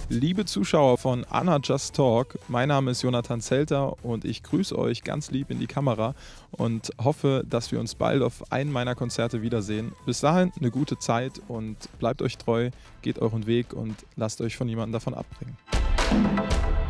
Liebe Zuschauer von Anna Just Talk, mein Name ist Jonathan Zelter und ich grüße euch ganz lieb in die Kamera und hoffe, dass wir uns bald auf einem meiner Konzerte wiedersehen. Bis dahin eine gute Zeit und bleibt euch treu, geht euren Weg und lasst euch von niemandem davon abbringen.